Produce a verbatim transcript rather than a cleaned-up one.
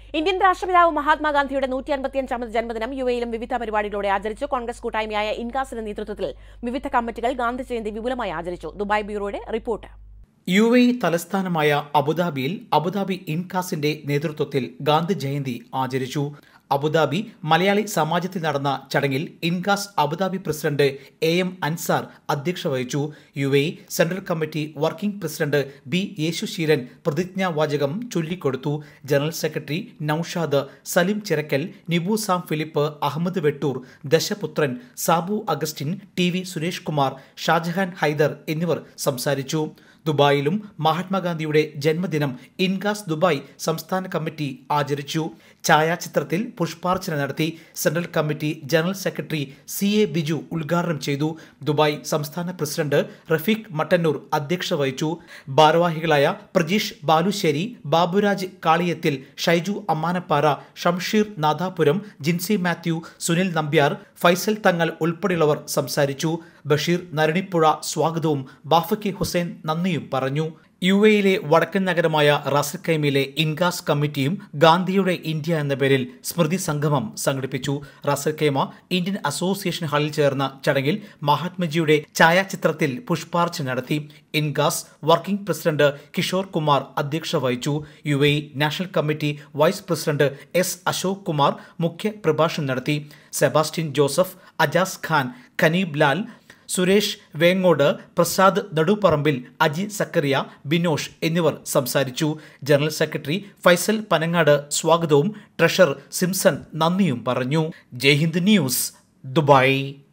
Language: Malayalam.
ഇന്ത്യൻ രാഷ്ട്രപിതാവ് മഹാത്മാഗാന്ധിയുടെ നൂറ്റി അൻപത്തിയഞ്ചാമത് ജന്മദിനം യു എയിലും വിവിധ പരിപാടികളോടെ ആചരിച്ചു. കോൺഗ്രസ് കൂട്ടായ്മയായ ഇൻകാസിന്റെ നേതൃത്വത്തിൽ വിവിധ കമ്മിറ്റികൾ ഗാന്ധി ജയന്തി വിപുലമായി ആചരിച്ചു. ദുബായ് ബ്യൂറോയുടെ റിപ്പോർട്ട്. യു എ തലസ്ഥാനമായ അബുദാബിയിൽ അബുദാബി ഇൻകാസിന്റെ നേതൃത്വത്തിൽ ഗാന്ധി ജയന്തി ആചരിച്ചു. അബുദാബി മലയാളി സമാജത്തിൽ നടന്ന ചടങ്ങിൽ INCAS Abu Dhabi president A M Ansar അധ്യക്ഷത വഹിച്ചു. U A central committee working president B Yesusheelan പ്രതിജ്ഞാവാചകം ചൊല്ലിക്കൊടുത്തു. General secretary Naushad, Salim Chirakkal, Nibu Sam Philip, Ahammed Vettoor, Dasaputhran, Sabu Augustine, T V Suresh Kumar, Shajahan Haider എന്നിവർ സംസാരിച്ചു. ദുബായിലും മഹാത്മാഗാന്ധിയുടെ ജന്മദിനം ഇൻകാസ് ദുബായ് സംസ്ഥാന കമ്മിറ്റി ആചരിച്ചു. ഛായാചിത്രത്തിൽ പുഷ്പാർച്ചന നടത്തി. Central committee general secretary C A Biju ഉദ്ഘാടനം ചെയ്തു. ദുബായ് സംസ്ഥാന പ്രസിഡന്റ് റഫീഖ് മട്ടന്നൂർ അധ്യക്ഷത വഹിച്ചു. ഭാരവാഹികളായ പ്രജീഷ് ബാലുശ്ശേരി, ബാബുരാജ് കാളിയത്തിൽ, ഷൈജു അമ്മാനപ്പാറ, ഷംഷീർ നാദാപുരം, ജിൻസി മാത്യു, സുനിൽ നമ്പ്യാർ, ഫൈസൽ തങ്ങൾ ഉൾപ്പെടെയുള്ളവർ സംസാരിച്ചു. ബഷീർ നരണിപ്പുഴ സ്വാഗതവും ബാഫക്കി ഹുസൈൻ നന്ദിയും പറഞ്ഞു. യു എയിലെ വടക്കൻ നഗരമായ റാസൽ ഖൈമയിലെ ഇൻകാസ് കമ്മിറ്റിയും ഗാന്ധിയുടെ ഇന്ത്യ എന്ന പേരിൽ സ്മൃതി സംഗമം സംഘടിപ്പിച്ചു. റാസൽ ഖൈമ ഇന്ത്യൻ അസോസിയേഷൻ ഹാളിൽ ചേർന്ന ചടങ്ങിൽ മഹാത്മജിയുടെ ഛായാചിത്രത്തിൽ പുഷ്പാർച്ചന നടത്തി. ഇൻകാസ് വർക്കിംഗ് പ്രസിഡന്റ് കിഷോർ കുമാർ അധ്യക്ഷത വഹിച്ചു. U A national committee vice president S Ashok Kumar മുഖ്യ പ്രഭാഷണം നടത്തി. സെബാസ്റ്റ്യൻ ജോസഫ്, അജാസ് ഖാൻ, ഖനീബ് ലാൽ, സുരേഷ് വേങ്ങോട്, പ്രസാദ് നടുപ്പറമ്പിൽ, അജി സക്കറിയ, ബിനോഷ് എന്നിവർ സംസാരിച്ചു. ജനറൽ സെക്രട്ടറി ഫൈസൽ പനങ്ങാട് സ്വാഗതവും ട്രഷറർ സിംസൺ നന്ദിയും പറഞ്ഞു. Jaihind news, Dubai.